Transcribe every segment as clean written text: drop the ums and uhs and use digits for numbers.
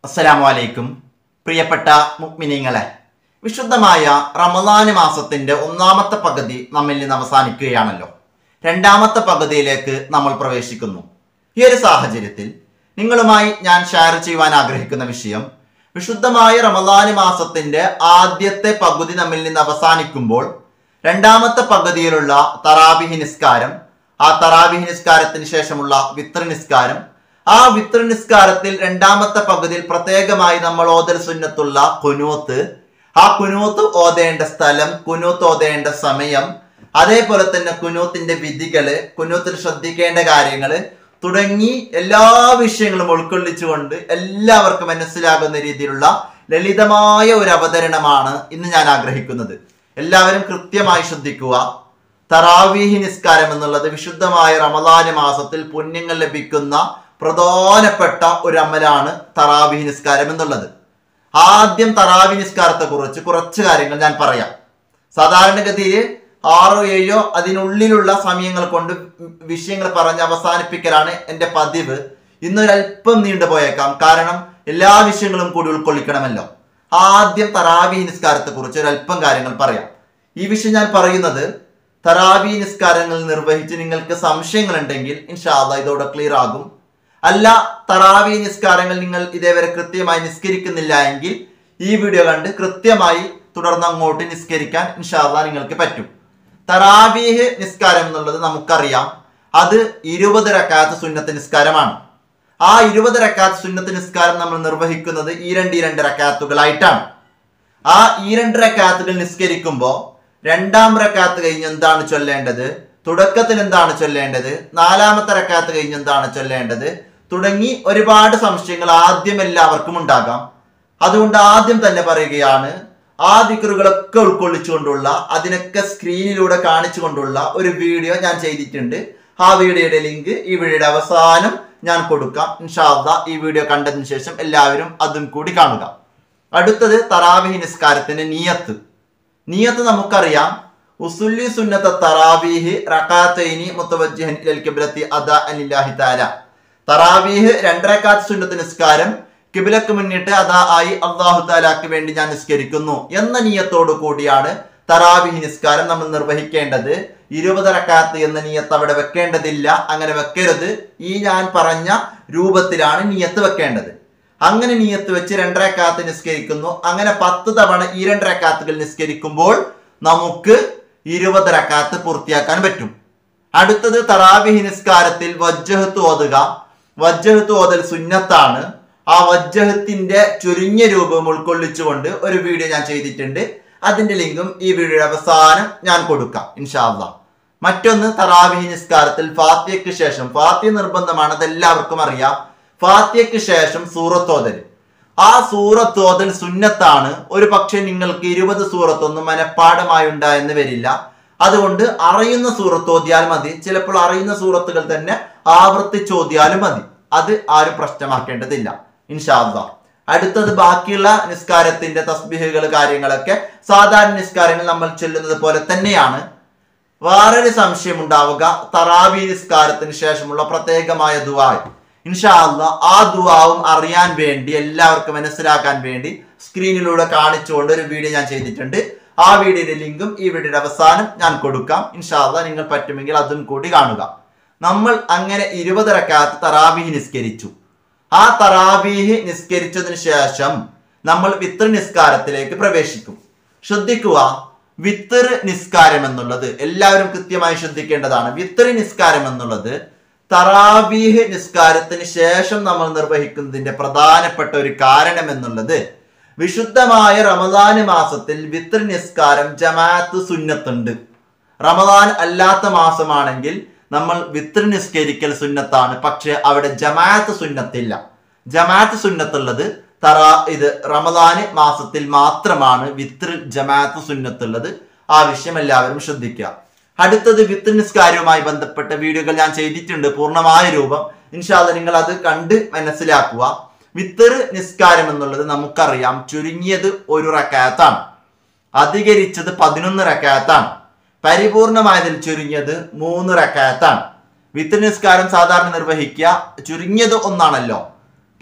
അസ്സലാമു അലൈക്കും. പ്രിയപ്പെട്ട മുഅ്മിനീങ്ങളെ, വിശുദ്ധമായ റമദാൻ മാസത്തിന്റെ ഒന്നാമത്തെ പകുതി നമ്മിൽ നിന്ന് അവസാനിക്കുകയാണല്ലോ. രണ്ടാമത്തെ പകുതിയിലേക്ക് നമ്മൾ പ്രവേശിക്കുന്നു. ഈ ഒരു സാഹചര്യത്തിൽ നിങ്ങളുമായി ഞാൻ ഷെയർ ചെയ്യുവാൻ ആഗ്രഹിക്കുന്ന വിഷയം, വിശുദ്ധമായ റമദാൻ മാസത്തിന്റെ ആദ്യത്തെ പകുതി നമ്മിൽ നിന്ന് അവസാനിക്കുമ്പോൾ രണ്ടാമത്തെ പകുതിയിലുള്ള തറാവിഹ് നിസ്കാരം, ആ തറാവിഹ് നിസ്കാരത്തിന് ശേഷമുള്ള വിത്ർ നിസ്കാരം, ആ വിത്ർ നിസ്കാരത്തിൽ രണ്ടാമത്തെ പകുതിയിൽ പ്രത്യേകമായി നമ്മൾ ഓതൽ സുന്നത്തുള്ള കുനൂത്ത്, ആ കുനൂത്ത് ഓതേണ്ട സ്ഥലം, കുനൂത്ത് ഓതേണ്ട സമയം, അതേപോലെ തന്നെ കുനൂത്തിന്റെ വിധികള്, കുനൂത്തിൽ ശ്രദ്ധിക്കേണ്ട കാര്യങ്ങള് തുടങ്ങി എല്ലാ വിഷയങ്ങളും ഉൾക്കൊള്ളിച്ചുകൊണ്ട് എല്ലാവർക്കും മനസ്സിലാകുന്ന രീതിയിലുള്ള ലളിതമായ ഒരു അവതരണമാണ് ഇന്ന് ഞാൻ ആഗ്രഹിക്കുന്നത്. എല്ലാവരും കൃത്യമായി ശ്രദ്ധിക്കുക. തറാവീഹ് നിസ്കാരം എന്നുള്ളത് വിശുദ്ധമായ റമദാൻ മാസത്തിൽ പുണ്യങ്ങൾ ലഭിക്കുന്ന പ്രധാനപ്പെട്ട ഒരു അമലാണ് തറാവീഹ് നിസ്കാരം എന്നുള്ളത്. ആദ്യം തറാവീഹ് നിസ്കാരത്തെ കുറിച്ച് കുറച്ച് കാര്യങ്ങൾ ഞാൻ പറയാം. സാധാരണഗതിയിൽ 6 or 7 അതിനുള്ളിലുള്ള സമയങ്ങൾ കൊണ്ട് വിഷയങ്ങൾ പറഞ്ഞ് അവസാനിപ്പിക്കലാണ് എൻ്റെ പതിവ്. ഇന്നൊരല്പം നീണ്ടുപോയേക്കാം, കാരണം എല്ലാ വിഷയങ്ങളും കൂടി ഉൾക്കൊള്ളിക്കണമല്ലോ. ആദ്യം തറാവീഹ് നിസ്കാരത്തെ കുറിച്ച് ഒരല്പം കാര്യങ്ങൾ പറയാം. ഈ വിഷയം ഞാൻ പറയുന്നത് തറാവീഹ് നിസ്കാരങ്ങൾ നിർവഹിച്ച് നിങ്ങൾക്ക് സംശയങ്ങൾ ഉണ്ടെങ്കിൽ ഇൻഷാ അല്ലാഹ് ഇതോടെ ക്ലിയർ ആകും. അല്ല, തറാവീഹ് നിസ്കാരങ്ങൾ നിങ്ങൾ ഇതേവരെ കൃത്യമായി നിസ്കരിക്കുന്നില്ല എങ്കിൽ ഈ വീഡിയോ കണ്ട് കൃത്യമായി തുടർന്ന് അങ്ങോട്ട് നിസ്കരിക്കാൻ ഇൻഷാ അല്ലാഹ് നിങ്ങൾക്ക് പറ്റും. തറാവീഹ് നിസ്കാരം എന്നുള്ളത് നമുക്കറിയാം, അത് 20 റക്അത്ത് സുന്നത്ത് നിസ്കാരമാണ്. ആ 20 റക്അത്ത് സുന്നത്ത് നിസ്കാരം നമ്മൾ നിർവഹിക്കുന്നത് ഈ രണ്ട് റക്അത്തുകളായിട്ടാണ്. ആ 2 റക്അത്തുകൾ നിസ്കരിക്കുമ്പോൾ രണ്ടാം റക്അത്ത് കഴിഞ്ഞ് എന്താണ് ചൊല്ലേണ്ടത്, തുടക്കത്തിൽ എന്താണ് ചൊല്ലേണ്ടത്, 4ാമത്തെ റക്അത്ത് കഴിഞ്ഞ് എന്താണ് ചൊല്ലേണ്ടത് തുടങ്ങി ഒരുപാട് സംശയങ്ങൾ ആദ്യം എല്ലാവർക്കും ഉണ്ടാകാം. അതുകൊണ്ട് ആദ്യം തന്നെ പറയുകയാണ്, ആ ദിക്റുകളൊക്കെ ഉൾക്കൊള്ളിച്ചുകൊണ്ടുള്ള, അതിനൊക്കെ സ്ക്രീനിലൂടെ കാണിച്ചുകൊണ്ടുള്ള ഒരു വീഡിയോ ഞാൻ ചെയ്തിട്ടുണ്ട്. ആ വീഡിയോയുടെ ലിങ്ക് ഈ വീഡിയോയുടെ അവസാനം ഞാൻ കൊടുക്കാം. ഇൻഷാ അല്ലാഹ് ഈ വീഡിയോ കണ്ടതിന് ശേഷം എല്ലാവരും അതും കൂടി കാണുക. അടുത്തത് തറാവീഹ് നിസ്കാരത്തിന്റെ നിയത്ത് നമുക്കറിയാം. ഉസുല്ലി സുന്നത്ത തറാവീഹ് റകഅത്തൈനി മുതവജ്ജിഹൻ ഇലൽ ഖിബ്ലത്തി അദാഅൻ ലില്ലാഹി തആല. തറാവീഹ് 2 റക്അത്ത് സുന്നത്ത് നിസ്കാരം ഖിബ്ലക്ക് മുന്നിട്ട് അദാ ആയി അല്ലാഹു തആലക്ക് വേണ്ടി ഞാൻ നിസ്കരിക്കുന്നു എന്ന നിയത്തോടു കൂടിയാണ് തറാവീഹ് നിസ്കാരം നമ്മൾ നിർവഹിക്കേണ്ടത്. 20 റക്അത്ത് എന്ന നിയത്ത് അവിടെ വെക്കേണ്ടതില്ല. അങ്ങനെ വെക്കരുത്. ഈ ഞാൻ പറഞ്ഞ രൂപത്തിലാണ് നിയത്ത് വെക്കേണ്ടത്. അങ്ങനെ നിയത്ത് വെച്ച് 2 റക്അത്ത് നിസ്കരിക്കുന്നു. അങ്ങനെ 10 തവണ ഈ 2 റക്അത്തുകൾ നിസ്കരിക്കുമ്പോൾ നമുക്ക് 20 റക്അത്ത് പൂർത്തിയാക്കാൻ പറ്റും. അടുത്തത് തറാവീഹ് നിസ്കാരത്തിൽ വജ്ജഹത്ത് ഓതുക. വജ്ജഹത്ത് ഓതൽ സുന്നത്താണ്. ആ വജ്ജഹത്തിന്റെ ചുരുങ്ങിയ രൂപം ഉൾക്കൊള്ളിച്ചുകൊണ്ട് ഒരു വീഡിയോ ഞാൻ ചെയ്തിട്ടുണ്ട്. അതിന്റെ ലിങ്കും ഈ വീഡിയോയുടെ അവസാനം ഞാൻ കൊടുക്കാം ഇൻഷാ അല്ലാഹ്. മറ്റൊന്ന്, തറാവീഹ് നിസ്കാരത്തിൽ ഫാത്തിഹയ്ക്ക് ശേഷം, ഫാത്തിഹ നിർബന്ധമാണ്, അതെല്ലാവർക്കും അറിയാം. ഫാത്തിഹയ്ക്ക് ശേഷം സൂറത്തോതൽ, ആ സൂറത്തോതൽ സുന്നത്താണ്. ഒരു പക്ഷേ നിങ്ങൾക്ക് 20 സൂറത്തൊന്നും മനഃപ്പാഠമായി ഉണ്ടായെന്ന് വരില്ല. അതുകൊണ്ട് അറിയുന്ന സൂറത്തോതിയാൽ മതി. ചിലപ്പോൾ അറിയുന്ന സൂറത്തുകൾ തന്നെ ആവർത്തിച്ചോതിയാലും മതി. അത് ആരും പ്രശ്നമാക്കേണ്ടതില്ല ഇൻഷാ അല്ലാഹ്. അടുത്തത്, ബാക്കിയുള്ള നിസ്കാരത്തിന്റെ തസ്ബീഹുകൾ കാര്യങ്ങളൊക്കെ സാധാരണ നിസ്കാരങ്ങൾ നമ്മൾ ചൊല്ലുന്നത് പോലെ തന്നെയാണ്. വേറൊരു സംശയം ഉണ്ടാവുക, തറാവീഹ് നിസ്കാരത്തിന് ശേഷമുള്ള പ്രത്യേകമായ ദുആ. ഇൻഷാ അല്ലാഹ് ആ ദുആവും അറിയാൻ വേണ്ടി, എല്ലാവർക്കും മനസ്സിലാക്കാൻ വേണ്ടി സ്ക്രീനിലൂടെ കാണിച്ചുകൊണ്ട് ഒരു വീഡിയോ ഞാൻ ചെയ്തിട്ടുണ്ട്. ആ വീഡിയോയുടെ ലിങ്കും ഈ വീഡിയോയുടെ അവസാനം ഞാൻ കൊടുക്കാം. ഇൻഷാ അല്ലാഹ് നിങ്ങൾ പറ്റുമെങ്കിൽ അതും കൂടി കാണുക. നമ്മൾ അങ്ങനെ 20 റക്അത്ത് തറാവീഹ് നിസ്കരിച്ചു. ആ തറാവീഹ് നിസ്കരിച്ചതിന് ശേഷം നമ്മൾ വിത്ർ നിസ്കാരത്തിലേക്ക് പ്രവേശിക്കും. ശ്രദ്ധിക്കുക, വിത്ർ നിസ്കാരം എന്നുള്ളത് എല്ലാവരും കൃത്യമായി ശ്രദ്ധിക്കേണ്ടതാണ്. വിത്ർ നിസ്കാരം എന്നുള്ളത് തറാവീഹ് നിസ്കാരത്തിന് ശേഷം നമ്മൾ നിർവഹിക്കുന്നതിന്റെ പ്രധാനപ്പെട്ട ഒരു കാരണം എന്നുള്ളത്, വിശുദ്ധമായ റമദാൻ മാസത്തിൽ വിത്ർ നിസ്കാരം ജമാഅത്ത് സുന്നത്തുണ്ട്. റമദാൻ അല്ലാത്ത മാസമാണെങ്കിൽ നമ്മൾ വിത്ർ നിസ്കരിക്കൽ സുന്നത്താണ്. പക്ഷെ അവിടെ ജമാഅത്ത് സുന്നത്തില്ല. ജമാഅത്ത് സുന്നത്തുള്ളത് ഇത് റമദാൻ മാസത്തിൽ മാത്രമാണ് വിത്ർ ജമാഅത്ത് സുന്നത്തുള്ളത്. ആ വിഷയം എല്ലാവരും ശ്രദ്ധിക്കുക. അടുത്തത്, വിത്ർ നിസ്കാരവുമായി ബന്ധപ്പെട്ട വീഡിയോകൾ ഞാൻ ചെയ്തിട്ടുണ്ട്, പൂർണ്ണമായ രൂപം. ഇൻഷാ അല്ലാഹ് നിങ്ങൾ അത് കണ്ട് മനസ്സിലാക്കുക. വിത്ർ നിസ്കാരം എന്നുള്ളത് നമുക്കറിയാം, ചുരുങ്ങിയത് 1 റക്അത്താണ്, അധികരിച്ചത് 11 റക്അത്താണ്, പരിപൂർണമായതിൽ ചുരുങ്ങിയത് 3 റക്അത്താണ്. വിത്ർ നിസ്കാരം സാധാരണ നിർവഹിക്കുക ചുരുങ്ങിയത് 1 ആണല്ലോ,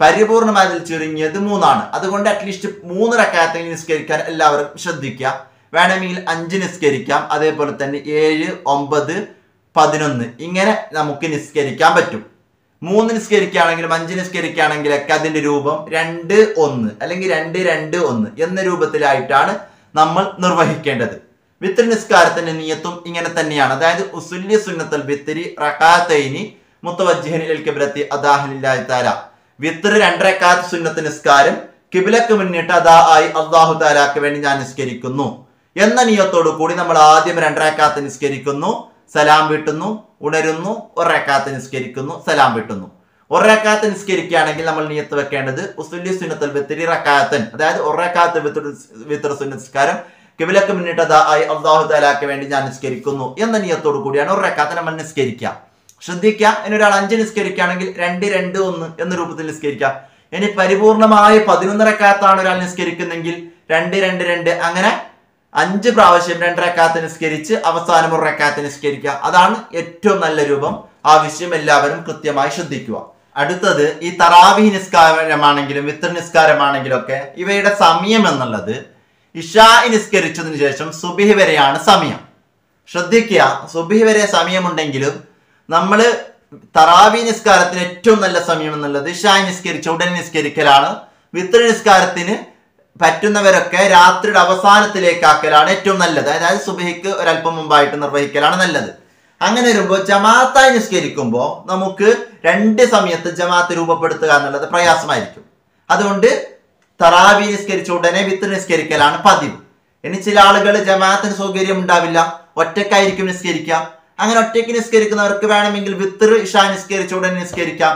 പരിപൂർണമായതിൽ ചുരുങ്ങിയത് 3 അതുകൊണ്ട് അറ്റ്ലീസ്റ്റ് 3 റക്അത്ത് നിസ്കരിക്കാൻ എല്ലാവരും ശ്രദ്ധിക്കുക. വേണമെങ്കിൽ 5 നിസ്കരിക്കാം. അതേപോലെ തന്നെ 7, 9, 11 ഇങ്ങനെ നമുക്ക് നിസ്കരിക്കാൻ പറ്റും. 3 നിസ്കരിക്കുകയാണെങ്കിലും 5 നിസ്കരിക്കുകയാണെങ്കിലൊക്കെ അതിന്റെ രൂപം 2-1 അല്ലെങ്കിൽ 2-2-1 എന്ന രൂപത്തിലായിട്ടാണ് നമ്മൾ നിർവഹിക്കേണ്ടത്. വിത്ർ നിസ്കാരത്തിന്റെ നിയത്തും ഇങ്ങനെ തന്നെയാണ്. അതായത് ഉസുല്ലി സുന്നത്തുൽ വിത്രി റകഅത്തൈനി മുതവജ്ജിഹൻ ഇലൽ ഖിബ്ലത്തി അദാഹൻ ലില്ലാഹി തആല. വിത്ർ 2 റകഅത്ത് സുന്നത്ത് നിസ്കാരം ഖിബ്ലക്ക് മുന്നിട്ട് അദാ ആയി അല്ലാഹു തആലക്ക് വേണ്ടി ഞാൻ നിസ്കരിക്കുന്നു എന്ന നിയത്തോടു കൂടി നമ്മൾ ആദ്യം 2 റകഅത്ത് നിസ്കരിക്കുന്നു, സലാം വീട്ടുന്നു, ഉണരുന്നു, 1 റകഅത്ത് നിസ്കരിക്കുന്നു, സലാം വീട്ടുന്നു. 1 റകഅത്ത് നിസ്കരിക്കുകയാണെങ്കിൽ നമ്മൾ നിയത്ത് വെക്കേണ്ടത് ഉസുല്ലി സുന്നത്തുൽ വിത്രി റകഅത്തൻ, അതായത് 1 റകഅത്ത് വിത്ർ സുന്നത്ത് നിസ്കാരം ഖിബ്ലക്ക് മുന്നിട്ട് അദാ ആയി അല്ലാഹു തആലക്ക് വേണ്ടി ഞാൻ നിസ്കരിക്കുന്നു എന്ന നിയത്തോടു കൂടിയാണ് 1 റകഅത്ത് നമ്മൾ നിസ്കരിക്കുക. ശ്രദ്ധിക്കുക, ഇനി ഒരാൾ 5 നിസ്കരിക്കുകയാണെങ്കിൽ 2-2-1 എന്ന രൂപത്തിൽ നിസ്കരിക്കാം. ഇനി പരിപൂർണമായ 11 റകഅത്താണ് ഒരാൾ നിസ്കരിക്കുന്നെങ്കിൽ 2-2-2 അങ്ങനെ 5 പ്രാവശ്യം 2 റകഅത്ത് നിസ്കരിച്ച് അവസാനം 1 റകഅത്ത് നിസ്കരിക്കുക. അതാണ് ഏറ്റവും നല്ല രൂപം. ആ വിഷയം എല്ലാവരും കൃത്യമായി ശ്രദ്ധിക്കുക. അടുത്തത് ഈ തറാവീഹ് നിസ്കാരമാണെങ്കിലും വിത്ർ നിസ്കാരമാണെങ്കിലും ഒക്കെ ഇവയുടെ സമയം എന്നുള്ളത് ഇശാ നിസ്കരിച്ചതിന് ശേഷം സുബ്ഹി വരെയാണ് സമയം. ശ്രദ്ധിക്കുക, സുബ്ഹി വരെ സമയമുണ്ടെങ്കിലും നമ്മൾ തറാവീഹ് നിസ്കാരത്തിന് ഏറ്റവും നല്ല സമയം എന്നുള്ളത് ഇശാ നിസ്കരിച്ച ഉടനെ നിസ്കരിക്കലാണ്. വിത്ർ നിസ്കാരത്തിന് പറ്റുന്നവരൊക്കെ രാത്രിയുടെ അവസാനത്തിലേക്കാക്കലാണ് ഏറ്റവും നല്ലത്. അതായത് സുബ്ഹിക്ക് ഒരല്പം മുമ്പായിട്ട് നിർവഹിക്കലാണ് നല്ലത്. അങ്ങനെ വരുമ്പോൾ ജമാഅത്തായി നിസ്കരിക്കുമ്പോൾ നമുക്ക് 2 സമയത്ത് ജമാഅത്ത് രൂപപ്പെടുത്തുക എന്നുള്ളത് പ്രയാസമായിരിക്കും. അതുകൊണ്ട് തറാവീഹ് നിസ്കരിച്ച ഉടനെ വിത്ർ നിസ്കരിക്കലാണ് പതിവ്. ഇനി ചില ആളുകൾ ജമാഅത്തിന് സൗകര്യം ഉണ്ടാവില്ല, ഒറ്റക്കായിരിക്കും നിസ്കരിക്കുക. അങ്ങനെ ഒറ്റയ്ക്ക് നിസ്കരിക്കുന്നവർക്ക് വേണമെങ്കിൽ വിത്ർ ഇശാ നിസ്കരിച്ച ഉടനെ നിസ്കരിക്കാം.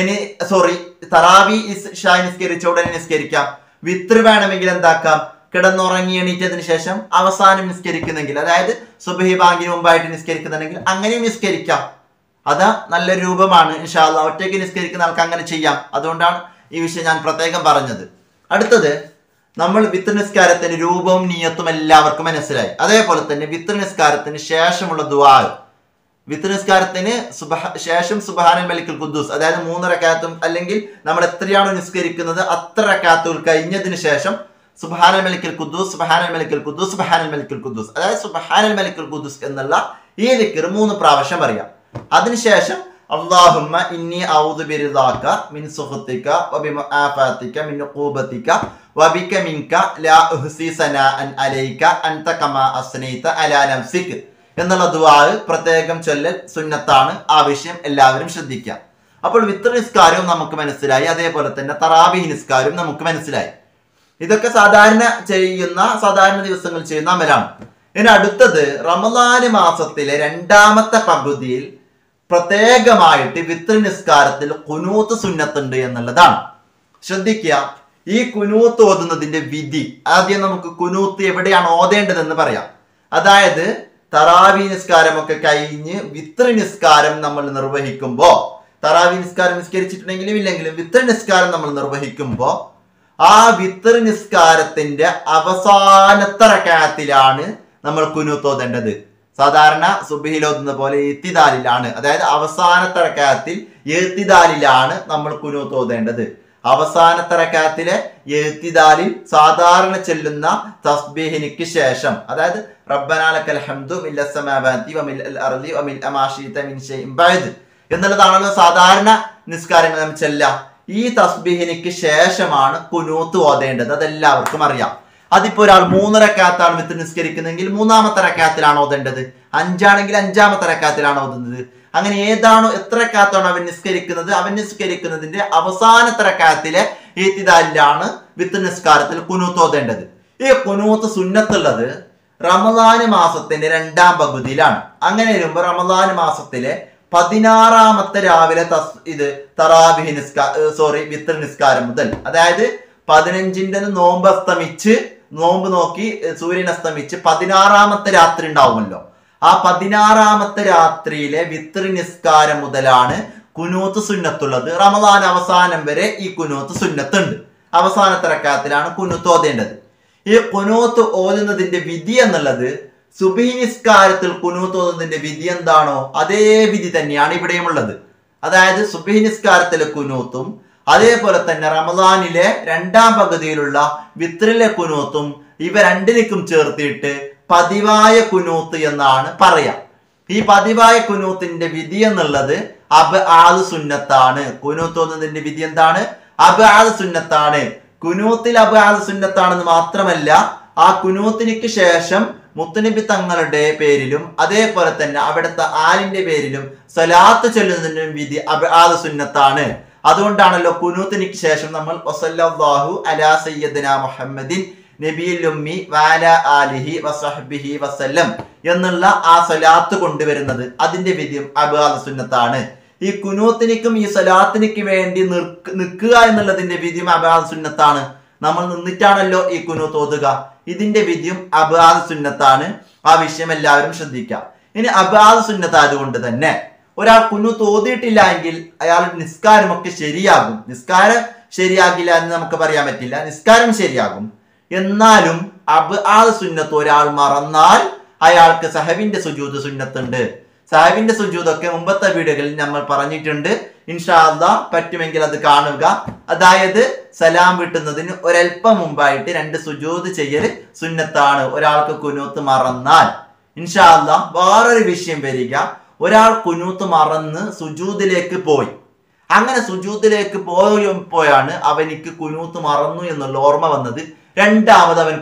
തറാവീഹ് ഇശാ നിസ്കരിച്ച ഉടനെ നിസ്കരിക്കാം. വിത്ർ വേണമെങ്കിൽ എന്താക്കാം, കിടന്നുറങ്ങി എണീറ്റതിന് ശേഷം അവസാനം നിസ്കരിക്കുന്നെങ്കിൽ, അതായത് സുബ്ഹി ബാങ്കിന് മുമ്പായിട്ട് നിസ്കരിക്കുന്നുണ്ടെങ്കിൽ അങ്ങനെയും നിസ്കരിക്കാം. അത് നല്ലൊരു രൂപമാണ്. ഇൻഷാ അല്ലാഹ് ഒറ്റയ്ക്ക് നിസ്കരിക്കുന്ന ആൾക്ക് അങ്ങനെ ചെയ്യാം. അതുകൊണ്ടാണ് ഈ വിഷയം ഞാൻ പ്രത്യേകം പറഞ്ഞത്. അടുത്തത്, നമ്മൾ വിത്ർ നിസ്കാരത്തിന്റെ രൂപവും നിയത്തും എല്ലാവർക്കും മനസ്സിലായി. അതേപോലെ തന്നെ വിത്ർ നിസ്കാരത്തിന് ശേഷമുള്ള ദുആ, വിത്ർ നിസ്കാരത്തിന് ശേഷം സുബ്ഹാനൽ മലിക്കുൽ ഖുദ്ദൂസ്, അതായത് 3 റകഅത്തും അല്ലെങ്കിൽ നമ്മൾ എത്രയാണോ നിസ്കരിക്കുന്നത് അത്ര റകഅത്തുകൾ കഴിഞ്ഞതിന് ശേഷം സുബ്ഹാനൽ മലിക്കുൽ ഖുദ്ദൂസ്, സുബ്ഹാനൽ മലിക്കുൽ ഖുദ്ദൂസ്, സുബ്ഹാനൽ മലിക്കുൽ ഖുദ്ദൂസ്, അതായത് സുബ്ഹാനൽ മലിക്കുൽ ഖുദ്ദൂസ് എന്നുള്ള ഈ ദിക്ർ 3 പ്രാവശ്യം പറയാം. അതിനുശേഷം അല്ലാഹുമ്മ ഇന്നി അഊദു ബിറിദാക മിൻ സുഖ്തിക വബിമുആഫാതിക മിൻ ഉഖൂബതിക വബിക മിൻക ലാ ഉഹ്സി സനാഅൻ അലൈക അൻത കമാ അസ്നൈത അലാ നഫ്സിക എന്നുള്ള ദുആ പ്രത്യേകം ചൊല്ലൽ സുന്നത്താണ്. ആ വിഷയം എല്ലാവരും ശ്രദ്ധിക്കുക. അപ്പോൾ വിത്ർ നിസ്കാരവും നമുക്ക് മനസ്സിലായി, അതേപോലെ തന്നെ തറാവീഹ് നിസ്കാരവും നമുക്ക് മനസ്സിലായി. ഇതൊക്കെ സാധാരണ ദിവസങ്ങൾ ചെയ്യുന്ന അമലാണ്. ഇനി അടുത്തത്, റമളാൻ മാസത്തിലെ 2ാമത്തെ പകുതിയിൽ പ്രത്യേകമായിട്ട് വിത്ർ നിസ്കാരത്തിൽ ഖുനൂത്ത് സുന്നത്തുണ്ട് എന്നുള്ളതാണ്. ശ്രദ്ധിക്കുക, ഈ ഖുനൂത്ത് ഓതുന്നതിന്റെ വിധി ആദ്യം നമുക്ക് ഖുനൂത്ത് എവിടെയാണ് ഓതേണ്ടതെന്ന് പറയാം. അതായത് തറാവീഹ് നിസ്കാരമൊക്കെ കഴിഞ്ഞ് വിത്ർ നിസ്കാരം നമ്മൾ നിർവഹിക്കുമ്പോൾ, തറാവീഹ് നിസ്കാരം നിസ്കരിച്ചിട്ടുണ്ടെങ്കിലും ഇല്ലെങ്കിലും വിത്ർ നിസ്കാരം നമ്മൾ നിർവഹിക്കുമ്പോൾ ആ വിത്ർ നിസ്കാരത്തിന്റെ അവസാനത്തെ റകഅത്തിലാണ് നമ്മൾ ഖുനൂത്ത് ഓതേണ്ടത്. സാധാരണ സുബ്ഹിയിൽ ഓതുന്ന പോലെ ഇഅ്തിദാലിലാണ്, അതായത് അവസാനത്തെ റകഅത്തിൽ ഇഅ്തിദാലിലാണ് നമ്മൾ ഖുനൂത്ത് ഓതേണ്ടത്. അവസാനത്തെ റകഅത്തിലെ ഇഅ്തിദാലിൽ സാധാരണ ചെല്ലുന്ന തസ്ബീഹിനിക്ക് ശേഷം, അതായത് റബ്ബനാ ലക്കൽ ഹംദു മില്ലസ് സമാവാതി വമിൽ അർളി വമിൽ മാ ശിഇത മിൻ ശൈഇൻ ബഅദ് എന്നുള്ളതാണല്ലോ സാധാരണ നിസ്കാരങ്ങൾ നമ്മൾ ചെല്ലാം. ഈ തസ്ബീഹിനിക്ക് ശേഷമാണ് ഖുനൂത്ത് ഓതേണ്ടത്. അതെല്ലാവർക്കും അറിയാം. അതിപ്പോ ഒരാൾ 3 റകഅത്താണ് വിത്ർ നിസ്കരിക്കുന്നെങ്കിൽ 3ാമത്തെ റകഅത്തിലാണ് ഓതേണ്ടത്. 5 ആണെങ്കിൽ 5ാമത്തെ റകഅത്തിലാണ് ഓതുന്നത്. അങ്ങനെ എത്ര റകഅത്താണോ അവൻ നിസ്കരിക്കുന്നതിന്റെ അവസാനത്തെ റകഅത്തിലെ ഇഅ്തിദാലിലാണ് വിത്ർ നിസ്കാരത്തിൽ ഖുനൂത്ത് ഓതേണ്ടത്. ഈ ഖുനൂത്ത് സുന്നത്തുള്ളത് റമളാൻ മാസത്തിന്റെ 2ാം പകുതിയിലാണ്. അങ്ങനെ വരുമ്പോൾ റമളാൻ മാസത്തിലെ 16ാമത്തെ രാവിലെ വിത്ർ നിസ്കാരം മുതൽ, അതായത് 15ന്റെ നോമ്പ് നോക്കി സൂര്യൻ അസ്തമിച്ച് 16ാമത്തെ രാത്രി ഉണ്ടാവുമല്ലോ. ആ 16ാമത്തെ രാത്രിയിലെ വിത്ർ നിസ്കാരം മുതലാണ് ഖുനൂത്ത് സുന്നത്തുള്ളത്. റമളാൻ അവസാനം വരെ ഈ ഖുനൂത്ത് സുന്നത്തുണ്ട്. അവസാനത്തെ റകഅത്തിലാണ് ഖുനൂത്ത് ഓതേണ്ടത്. ഈ ഖുനൂത്ത് ഓതുന്നതിന്റെ വിധി എന്നുള്ളത് സുബ്ഹി നിസ്കാരത്തിൽ ഖുനൂത്ത് ഓതുന്നതിന്റെ വിധി എന്താണോ അതേ വിധി തന്നെയാണ് ഇവിടെയും ഉള്ളത്. അതായത് സുബ്ഹി നിസ്കാരത്തിലെ ഖുനൂത്തും അതേപോലെ തന്നെ റമദാനിലെ രണ്ടാം പകുതിയിലുള്ള വിത്രിലെ കുനൂത്തും ഇവ രണ്ടിലേക്കും ചേർത്തിട്ട് പതിവായ കുനൂത്ത് എന്നാണ് പറയാ. ഈ പതിവായ കുനൂത്തിന്റെ വിധി എന്നുള്ളത് അബ്ആദ് സുന്നത്താണ്. കുനൂത്ത് ഓതുന്നതിന്റെ വിധി എന്താണ്? അബ്ആദ് സുന്നത്താണ്. കുനൂത്തിൽ അബ്ആദ് സുന്നത്താണെന്ന് മാത്രമല്ല, ആ കുനൂത്തിനിക്ക് ശേഷം മുത്തുനബി തങ്ങളുടെ പേരിലും അതേപോലെ തന്നെ അവിടുത്തെ ആലിന്റെ പേരിലും സ്വലാത്ത് ചൊല്ലുന്നതിനും വിധി അബ്ആദ് സുന്നത്താണ്. അതുകൊണ്ടാണല്ലോ കുനൂത്തിനിക്ക് ശേഷം നമ്മൾ വസല്ലല്ലാഹു അലാ സയ്യിദിനാ മുഹമ്മദിൻ നബിയിൽ ഉമ്മി വഅലാ ആലിഹി വസഹ്ബിഹി വസല്ലം എന്നുള്ള ആ സ്വലാത്ത് കൊണ്ടുവരുന്നത്. അതിന്റെ വിധിയും അബ്ആദ് സുന്നത്താണ്. ഈ കുനൂത്തിനിക്കും ഈ സ്വലാത്തിനിക്ക് വേണ്ടി നിൽക്കുക എന്നുള്ളതിന്റെ വിധിയും അബ്ആദ് സുന്നത്താണ്. നമ്മൾ നിന്നിട്ടാണല്ലോ ഈ കുനൂത്ത് ഓതുക. ഇതിന്റെ വിധിയും അബ്ആദ് സുന്നത്താണ്. ആ വിഷയം എല്ലാവരും ശ്രദ്ധിക്കാം. ഇനി അബ്ആദ് സുന്നത്ത് ആയതുകൊണ്ട് തന്നെ ഒരാൾ കുനൂത്ത് ഓതിയിട്ടില്ല എങ്കിൽ അയാളുടെ നിസ്കാരമൊക്കെ ശരിയാകും. നിസ്കാരം ശരിയാകില്ല എന്ന് നമുക്ക് പറയാൻ പറ്റില്ല, നിസ്കാരം ശരിയാകും. എന്നാലും അബ്ആദ് സുന്നത്ത് ഒരാൾ മറന്നാൽ അയാൾക്ക് സഹവിന്റെ സുജൂദ് സുന്നത്തുണ്ട്. സഹവിന്റെ സുജൂദൊക്കെ മുമ്പത്തെ വീഡിയോകളിൽ നമ്മൾ പറഞ്ഞിട്ടുണ്ട്. ഇൻഷാ അല്ലാഹ് പറ്റുമെങ്കിൽ അത് കാണുക. അതായത് സലാം വീട്ടുന്നതിന് ഒരൽപ്പം മുമ്പായിട്ട് 2 സുജൂദ് ചെയ്യൽ സുന്നത്താണ് ഒരാൾക്ക് കുനൂത്ത് മറന്നാൽ. ഇൻഷാ അല്ലാഹ് വേറൊരു വിഷയം വരിക, ഒരാൾ കുനൂത്ത് മറന്ന് സുജൂദിലേക്ക് പോയി. അങ്ങനെ സുജൂദിലേക്ക് പോയാണ് അവനിക്ക് കുനൂത്ത് മറന്നു എന്നുള്ള ഓർമ്മ വന്നത്. രണ്ടാമത് അവൻ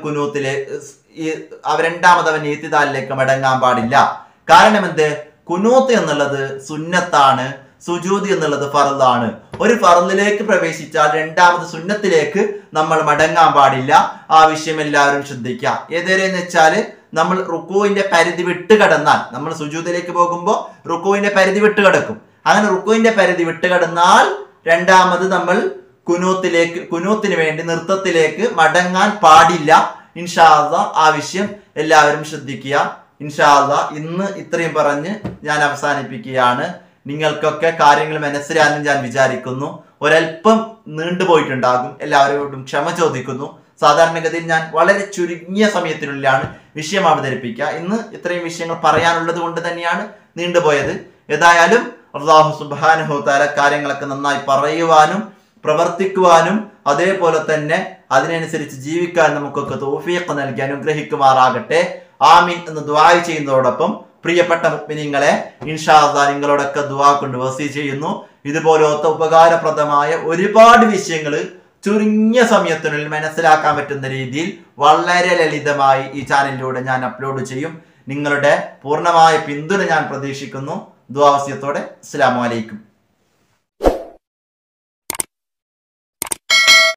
അവൻ ഈത്തിദാലിലേക്ക് മടങ്ങാൻ പാടില്ല. കാരണം എന്ത്? കുനൂത്ത് എന്നുള്ളത് സുന്നത്താണ്, സുജൂദ് എന്നുള്ളത് ഫർദാണ്. ഒരു ഫർദിലേക്ക് പ്രവേശിച്ചാൽ രണ്ടാമത് സുന്നത്തിലേക്ക് നമ്മൾ മടങ്ങാൻ പാടില്ല. ആ വിഷയം എല്ലാവരും ശ്രദ്ധിക്കുക. ഏതുവരെയെന്ന് വെച്ചാല് നമ്മൾ റുക്കൂവിന്റെ പരിധി വിട്ട് കടന്നാൽ, നമ്മൾ സുജൂദിലേക്ക് പോകുമ്പോൾ റുക്കൂവിന്റെ പരിധി വിട്ട് കിടക്കും. അങ്ങനെ റുക്കൂവിന്റെ പരിധി വിട്ട് കടന്നാൽ രണ്ടാമത് നമ്മൾ കുനൂത്തിന് വേണ്ടി നൃത്തത്തിലേക്ക് മടങ്ങാൻ പാടില്ല. ഇൻഷാ അല്ലാഹ് ആ വിഷയം എല്ലാവരും ശ്രദ്ധിക്കുക. ഇൻഷാ അല്ലാഹ് ഇന്ന് ഇത്രയും പറഞ്ഞ് ഞാൻ അവസാനിപ്പിക്കുകയാണ്. നിങ്ങൾക്കൊക്കെ കാര്യങ്ങൾ മനസ്സിലായെന്ന് ഞാൻ വിചാരിക്കുന്നു. ഒരൽപ്പം നീണ്ടുപോയിട്ടുണ്ടാകും, എല്ലാവരോടും ക്ഷമ ചോദിക്കുന്നു. സാധാരണഗതിയിൽ ഞാൻ വളരെ ചുരുങ്ങിയ സമയത്തിനുള്ളിലാണ് വിഷയം അവതരിപ്പിക്കുക. ഇന്ന് ഇത്രയും വിഷയങ്ങൾ പറയാനുള്ളത് കൊണ്ട് തന്നെയാണ് നീണ്ടുപോയത്. ഏതായാലും അല്ലാഹു സുബ്ഹാനഹു തആല കാര്യങ്ങളൊക്കെ നന്നായി പറയുവാനും പ്രവർത്തിക്കുവാനും അതേപോലെ തന്നെ അതിനനുസരിച്ച് ജീവിക്കാൻ നമുക്കൊക്കെ തൗഫീഖ് നൽകി അനുഗ്രഹിക്കുമാറാകട്ടെ. ആമീൻ എന്ന് ദുആ ചെയ്യുന്നതോടൊപ്പം പ്രിയപ്പെട്ട മുഅ്മിനീങ്ങളെ, ഇൻഷാ അല്ലാഹ് നിങ്ങളോടൊക്കെ ദുആ കൊണ്ട് വസീ ചെയ്യുന്നു. ഇതുപോലത്തെ ഉപകാരപ്രദമായ ഒരുപാട് വിഷയങ്ങൾ ചുരുങ്ങിയ സമയത്തിനുള്ളിൽ മനസ്സിലാക്കാൻ പറ്റുന്ന രീതിയിൽ വളരെ ലളിതമായി ഈ ചാനലിലൂടെ ഞാൻ അപ്ലോഡ് ചെയ്യും. നിങ്ങളുടെ പൂർണ്ണമായ പിന്തുണ ഞാൻ പ്രതീക്ഷിക്കുന്നു. ദുആ വസിയത്തോടെ അസ്സലാമു അലൈക്കും.